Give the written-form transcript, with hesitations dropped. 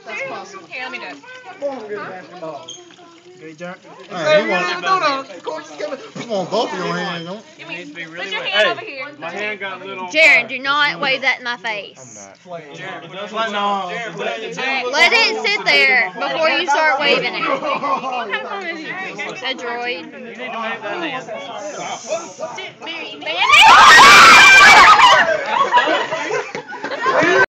That's possible. Here, let me do it. Okay, Jack. Hey, come on, both of your hands, don't Give me. needs to be Put really your wet. hand Hey, over here. my hand got a little. Gerrand, do not wave that in my face. Let it sit there before you start waving it. What kind of phone is it? A droid. You need to wave that hand. Mary, man.